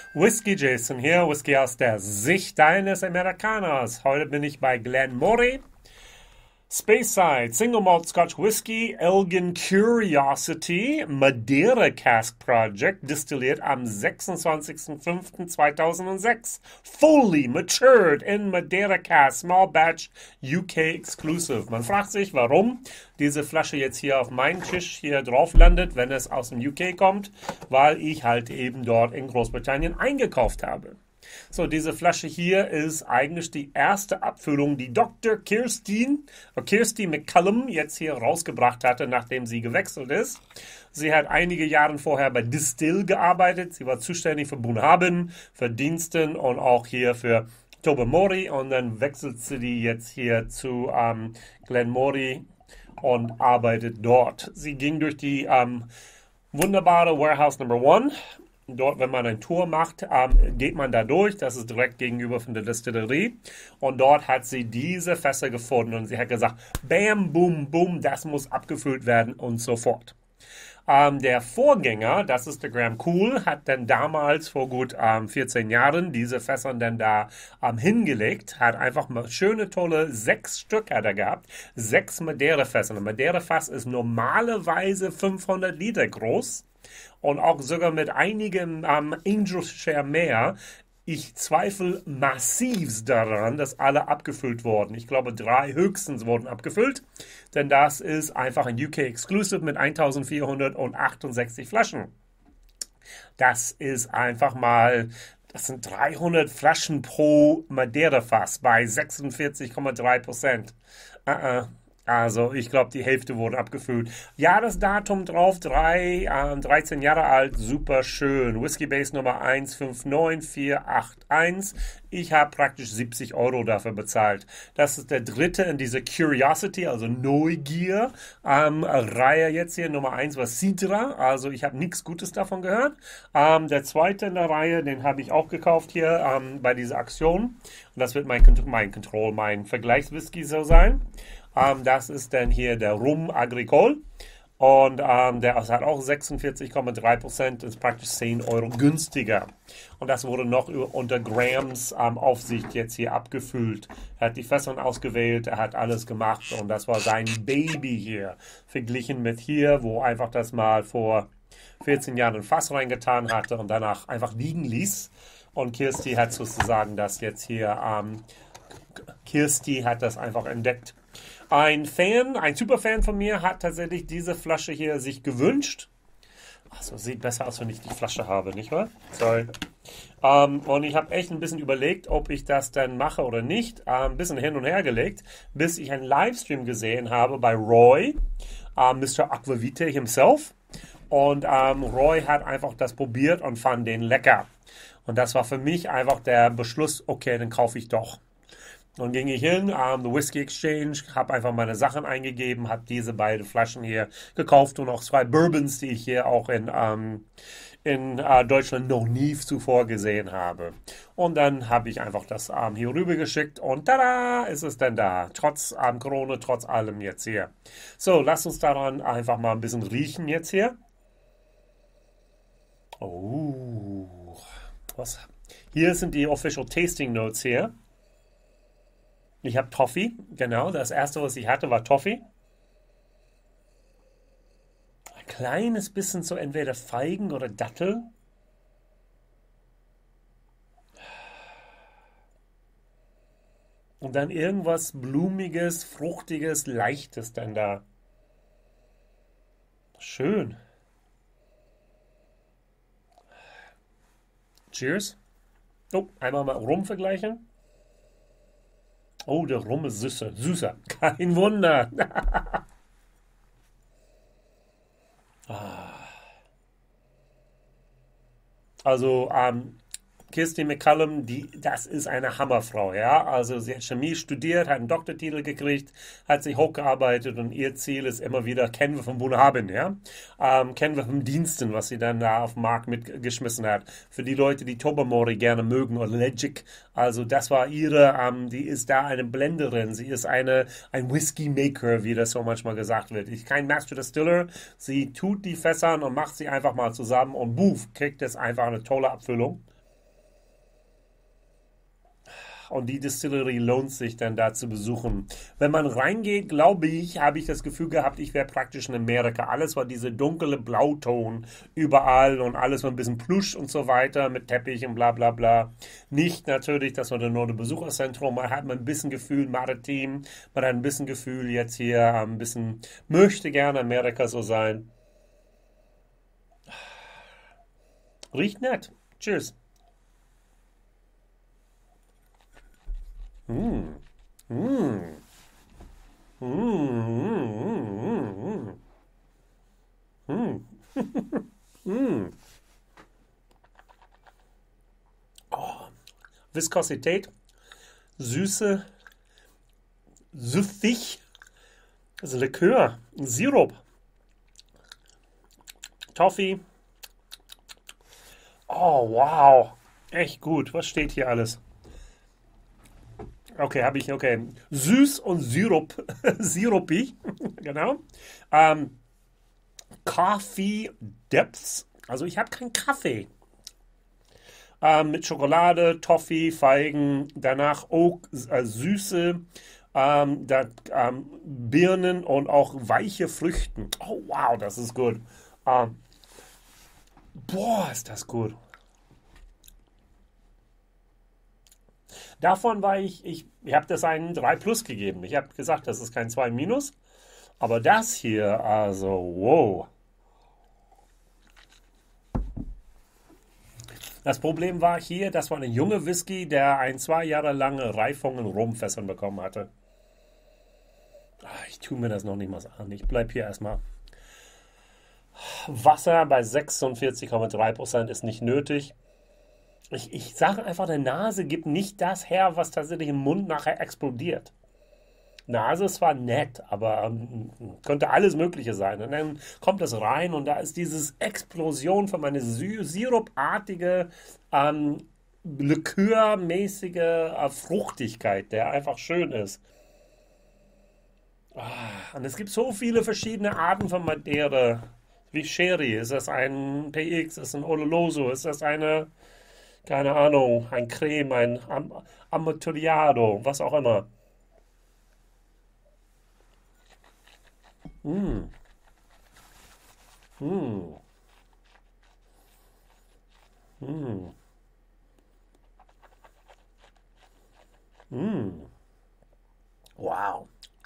Whisky Jason hier, Whisky aus der Sicht eines Amerikaners. Heute bin ich bei Glenmorangie. Speyside, Single Malt Scotch Whisky, Elgin Curiosity, Madeira Cask Project, distilliert am 26.05.2006. Fully matured in Madeira Cask, Small Batch, UK Exclusive. Man fragt sich, warum diese Flasche jetzt hier auf meinem Tisch hier drauf landet, wenn es aus dem UK kommt, weil ich halt eben dort in Großbritannien eingekauft habe. So, diese Flasche hier ist eigentlich die erste Abfüllung, die Dr. Kirsty McCallum jetzt hier rausgebracht hatte, nachdem sie gewechselt ist. Sie hat einige Jahre vorher bei Distill gearbeitet. Sie war zuständig für Bunnahabhain, für Diensten und auch hier für Tobermory. Und dann wechselt sie die jetzt hier zu Glenmorangie und arbeitet dort. Sie ging durch die wunderbare Warehouse Number One. Dort, wenn man eine Tour macht, geht man da durch. Das ist direkt gegenüber von der Destillerie. Und dort hat sie diese Fässer gefunden. Und sie hat gesagt, bam, boom, boom, das muss abgefüllt werden und so fort. Der Vorgänger, das ist der Graham Cool, hat dann damals vor gut 14 Jahren diese Fässer dann da hingelegt, hat einfach mal schöne, tolle 6 Stück hat er gehabt, 6 Madeira-Fässer. Ein Madeira-Fass ist normalerweise 500 Liter groß. Und auch sogar mit einigen Angel Share mehr. Ich zweifle massiv daran, dass alle abgefüllt wurden. Ich glaube, 3 höchstens wurden abgefüllt. Denn das ist einfach ein UK Exclusive mit 1468 Flaschen. Das ist einfach mal, das sind 300 Flaschen pro Madeira-Fass bei 46,3%. Also, ich glaube, die Hälfte wurde abgefüllt. Jahresdatum drauf, 13 Jahre alt, super schön. Whisky Base Nummer 159481. Ich habe praktisch 70 € dafür bezahlt. Das ist der dritte in dieser Curiosity, also Neugier, Reihe jetzt hier. Nummer 1 war Sidra, also ich habe nichts Gutes davon gehört. Der zweite in der Reihe, den habe ich auch gekauft hier bei dieser Aktion. Und das wird mein Vergleichswhisky so sein. Das ist dann hier der Rum Agricole und der hat auch 46,3%, ist praktisch 10 € günstiger. Und das wurde noch unter Grahams Aufsicht jetzt hier abgefüllt. Er hat die Fässer ausgewählt, er hat alles gemacht und das war sein Baby hier. Verglichen mit hier, wo einfach das mal vor 14 Jahren ein Fass reingetan hatte und danach einfach liegen ließ. Und Kirsty hat sozusagen das jetzt hier, Kirsty hat das einfach entdeckt. Ein Superfan von mir hat tatsächlich diese Flasche hier sich gewünscht. Also sieht besser aus, wenn ich die Flasche habe, nicht wahr? Sorry. Und ich habe echt ein bisschen überlegt, ob ich das dann mache oder nicht. Ein bisschen hin und her gelegt, bis ich einen Livestream gesehen habe bei Roy, Mr. Aquavite himself. Und Roy hat einfach das probiert und fand den lecker. Und das war für mich einfach der Beschluss, okay, dann kaufe ich doch. Dann ging ich hin, The Whisky Exchange, habe einfach meine Sachen eingegeben, habe diese beiden Flaschen hier gekauft und auch 2 Bourbons, die ich hier auch in Deutschland noch nie zuvor gesehen habe. Und dann habe ich einfach das hier rüber geschickt und tada, ist es denn da. Trotz Corona, trotz allem jetzt hier. So, lasst uns daran einfach mal ein bisschen riechen jetzt hier. Oh, was? Hier sind die Official Tasting Notes hier. Ich habe Toffee, genau. Das erste, was ich hatte, war Toffee. Ein kleines bisschen so entweder Feigen oder Dattel. Und dann irgendwas Blumiges, Fruchtiges, Leichtes dann da. Schön. Cheers. Oh, einmal mal Rum vergleichen. Oh, der Rum ist süßer. Süßer. Kein Wunder. Also, Kirsty McCallum, das ist eine Hammerfrau, ja. Also sie hat Chemie studiert, hat einen Doktortitel gekriegt, hat sich hochgearbeitet und ihr Ziel ist immer wieder, kennen wir von Bunnahabhain, ja. Kennen wir vom Diensten, was sie dann da auf den Markt mitgeschmissen hat. Für die Leute, die Tobermory gerne mögen oder Legic, also das war ihre, die ist da eine Blenderin, sie ist ein Whisky Maker, wie das so manchmal gesagt wird. Ich kein Master Distiller, sie tut die Fässern und macht sie einfach mal zusammen und buff, kriegt es einfach eine tolle Abfüllung. Und die Distillery lohnt sich dann da zu besuchen. Wenn man reingeht, glaube ich, habe ich das Gefühl gehabt, ich wäre praktisch in Amerika. Alles war diese dunkle Blauton überall und alles war ein bisschen Plush und so weiter mit Teppich und bla bla bla. Nicht natürlich, das war nur ein Besucherzentrum. Man hat ein bisschen Gefühl maritim, man hat ein bisschen Gefühl jetzt hier, ein bisschen möchte gerne Amerika so sein. Riecht nett. Tschüss. Mm. Mm. Mm. Mm. Mm. Viskosität, Süße, süffig, also Likör, Sirup, Toffee. Oh, wow. Echt gut. Was steht hier alles? Okay, habe ich, okay. Süß und Sirup, sirupig, genau. Ähm, Coffee Depths. Also ich habe keinen Kaffee. Mit Schokolade, Toffee, Feigen, danach auch Süße, Birnen und auch weiche Früchten. Oh wow, das ist gut. Ähm, boah, ist das gut. Davon war ich habe das einen 3 Plus gegeben. Ich habe gesagt, das ist kein 2 Minus. Aber das hier, also wow. Das Problem war hier, das war ein junger Whisky, der ein 2 Jahre lange Reifung in Rumfässern bekommen hatte. Ich tue mir das noch nicht mal an. Ich bleibe hier erstmal. Wasser bei 46,3% ist nicht nötig. Ich sage einfach, der Nase gibt nicht das her, was tatsächlich im Mund nachher explodiert. Nase ist zwar nett, aber könnte alles Mögliche sein. Und dann kommt es rein und da ist dieses Explosion von einer sirupartige, likörmäßige Fruchtigkeit, der einfach schön ist. Und es gibt so viele verschiedene Arten von Madeira. Wie Sherry, ist das ein PX, ist das ein Oloroso, ist das eine, keine Ahnung, ein Creme, ein Amontillado, was auch immer. Mm, mm, mm, mm. Wow,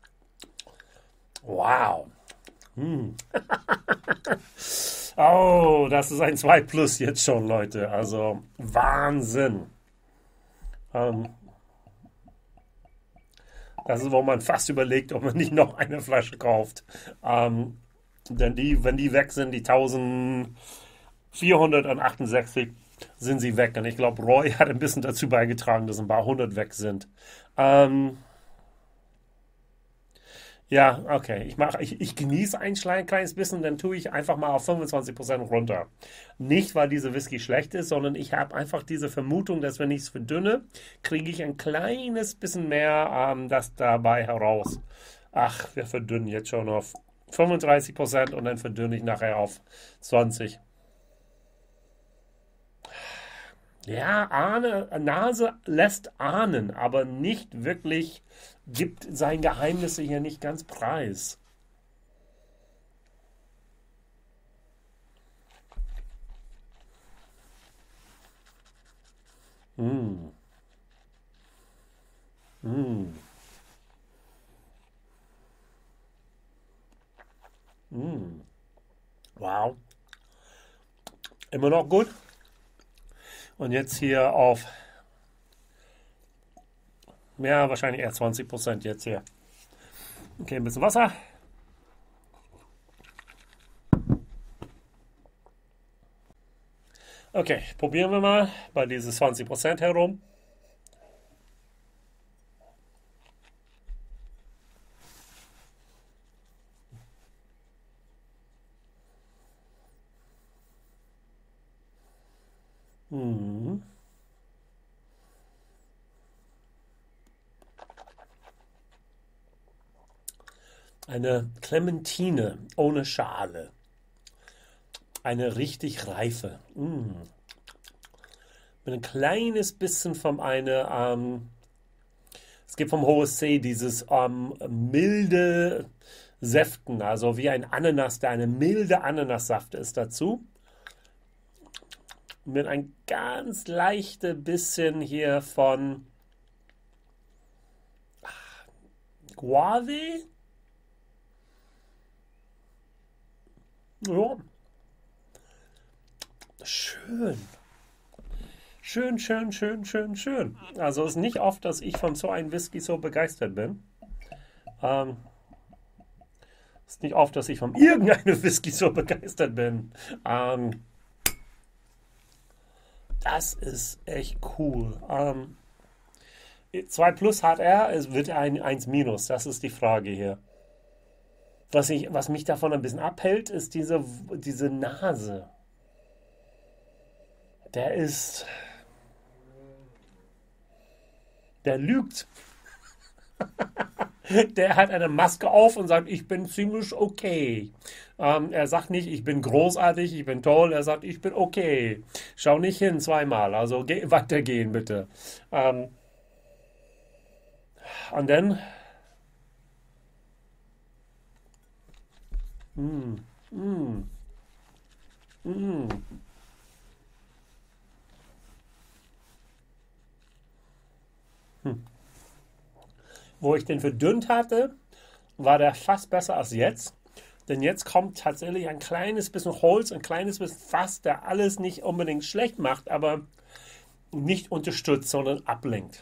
wow. Mm. Oh, das ist ein 2 Plus jetzt schon, Leute. Also Wahnsinn. Ähm, Das ist, wo man fast überlegt, ob man nicht noch eine Flasche kauft. Ähm, denn wenn die weg sind, die 1468, sind sie weg. Und ich glaube, Roy hat ein bisschen dazu beigetragen, dass ein paar hundert weg sind. Ähm, ja, okay. Ich genieße ein kleines bisschen, dann tue ich einfach mal auf 25% runter. Nicht, weil diese Whisky schlecht ist, sondern ich habe einfach diese Vermutung, dass wenn ich es verdünne, kriege ich ein kleines bisschen mehr das dabei heraus. Ach, wir verdünnen jetzt schon auf 35% und dann verdünne ich nachher auf 20. Ja, Nase lässt ahnen, aber nicht wirklich, gibt sein Geheimnisse hier nicht ganz preis. Mm, mm, mm. Wow, immer noch gut. Und jetzt hier auf, ja, wahrscheinlich eher 20% jetzt hier. Okay, ein bisschen Wasser. Okay, probieren wir mal bei diese 20% herum. Mhm. Eine Clementine ohne Schale. Eine richtig reife. Mit ein kleines bisschen von einer Es gibt vom HSC dieses milde Säften, also wie ein Ananas, der eine milde Ananassaft ist dazu. Mit ein ganz leichte bisschen hier von Guave. Ja, schön. Schön, schön, schön, schön, schön. Also es ist nicht oft, dass ich von so einem Whisky so begeistert bin. Ähm, es ist nicht oft, dass ich von irgendeinem Whisky so begeistert bin. Das ist echt cool. 2 Plus hat er, es wird ein 1 Minus. Das ist die Frage hier. Was mich davon ein bisschen abhält, ist diese Nase. Der ist, der lügt. Der hat eine Maske auf und sagt, ich bin ziemlich okay. Er sagt nicht, ich bin großartig, ich bin toll. Er sagt, ich bin okay. Schau nicht hin zweimal. Also weitergehen bitte. Und dann, mm, mm, mm. Wo ich den verdünnt hatte, war der fast besser als jetzt. Denn jetzt kommt tatsächlich ein kleines bisschen Holz, ein kleines bisschen Fass, der alles nicht unbedingt schlecht macht, aber nicht unterstützt, sondern ablenkt.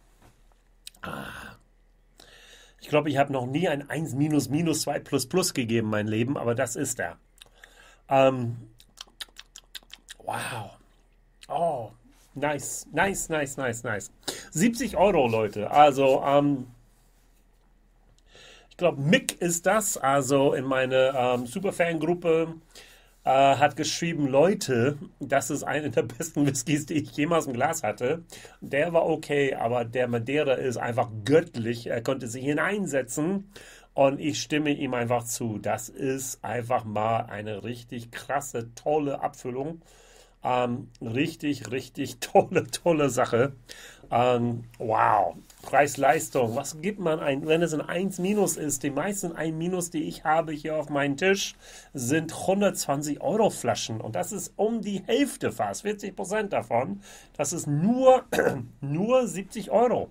Ich glaube, ich habe noch nie ein 1 minus minus 2 plus plus gegeben in meinem Leben, aber das ist er. Ähm, wow. Oh, nice, nice, nice, nice, nice. 70 €, Leute. Also, ich glaube, Mick ist das, also in meine Superfan-Gruppe, hat geschrieben, Leute, das ist einer der besten Whiskys, die ich jemals im Glas hatte. Der war okay, aber der Madeira ist einfach göttlich. Er konnte sich hineinsetzen und ich stimme ihm einfach zu. Das ist einfach mal eine richtig krasse, tolle Abfüllung. Richtig, richtig tolle, tolle Sache. Wow. Preis-Leistung. Was gibt man ein, wenn es ein 1 Minus ist? Die meisten 1 Minus, die ich habe hier auf meinem Tisch, sind 120 € Flaschen. Und das ist um die Hälfte fast, 40% davon. Das ist nur, nur 70 €.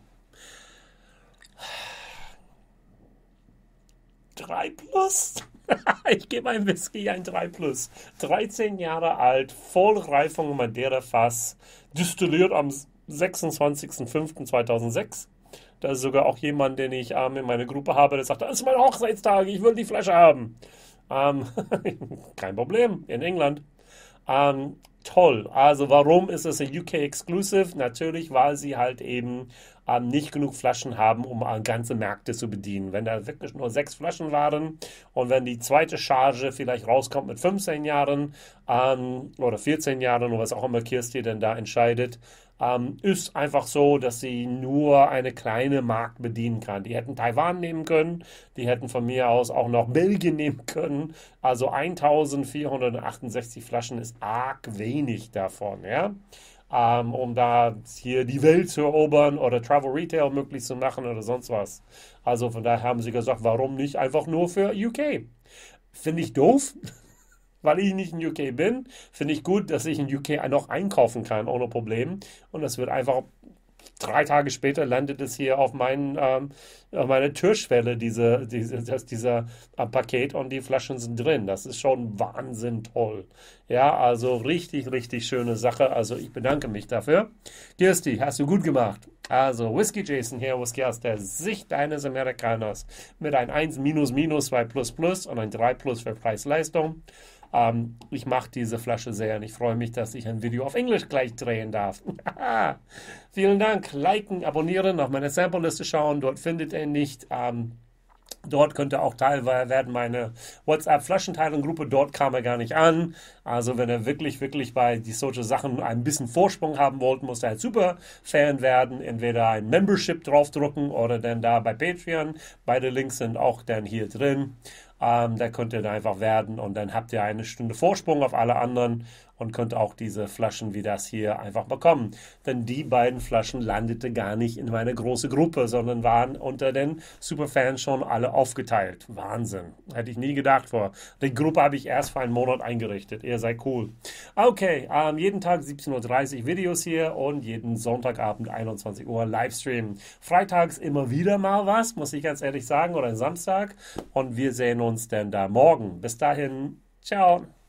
3 Plus? Ich gebe ein Whisky ein 3 Plus. 13 Jahre alt, Vollreifung Madeira Fass, distilliert am 26.05.2006. Da ist sogar auch jemand, den ich in meiner Gruppe habe, der sagt, das ist mein Hochzeitstag, ich will die Flasche haben. Ähm, kein Problem, in England. Toll. Also warum ist es ein UK Exclusive? Natürlich, weil sie halt eben nicht genug Flaschen haben, um ganze Märkte zu bedienen. Wenn da wirklich nur 6 Flaschen waren und wenn die zweite Charge vielleicht rauskommt mit 15 Jahren oder 14 Jahren oder was auch immer Kirsty denn da entscheidet, ist einfach so, dass sie nur eine kleine Markt bedienen kann. Die hätten Taiwan nehmen können, die hätten von mir aus auch noch Belgien nehmen können. Also 1468 Flaschen ist arg wenig davon, ja. Um da hier die Welt zu erobern oder Travel Retail möglich zu machen oder sonst was. Also von daher haben sie gesagt, warum nicht einfach nur für UK? Finde ich doof, weil ich nicht in UK bin. Finde ich gut, dass ich in UK noch einkaufen kann ohne Problem. Und das wird einfach 3 Tage später landet es hier auf auf meiner Türschwelle, dieser Paket und die Flaschen sind drin. Das ist schon Wahnsinn toll. Ja, also richtig, richtig schöne Sache. Also ich bedanke mich dafür. Kirsty, hast du gut gemacht. Also Whisky Jason hier, Whisky aus der Sicht eines Amerikaners mit ein 1 minus minus 2 plus plus und ein 3 plus für Preis-Leistung. Ich mache diese Flasche sehr und ich freue mich, dass ich ein Video auf Englisch gleich drehen darf. Vielen Dank. Liken, abonnieren, auf meine Sample-Liste schauen. Dort findet ihr nicht. Dort könnte auch teilweise meine WhatsApp-Flaschenteilung-Gruppe, dort kam er gar nicht an. Also wenn er wirklich, wirklich bei solche Sachen ein bisschen Vorsprung haben wollt, muss er halt super Fan werden. Entweder ein Membership draufdrucken oder dann da bei Patreon. Beide Links sind auch dann hier drin. Da könnt ihr da einfach werden und dann habt ihr eine Stunde Vorsprung auf alle anderen und konnte auch diese Flaschen wie das hier einfach bekommen. Denn die beiden Flaschen landete gar nicht in meine große Gruppe, sondern waren unter den Superfans schon alle aufgeteilt. Wahnsinn. Hätte ich nie gedacht vor. Die Gruppe habe ich erst vor einem Monat eingerichtet. Ihr seid cool. Okay, jeden Tag 17:30 Uhr Videos hier und jeden Sonntagabend 21 Uhr Livestream. Freitags immer wieder mal was, muss ich ganz ehrlich sagen, oder Samstag. Und wir sehen uns dann da morgen. Bis dahin, ciao.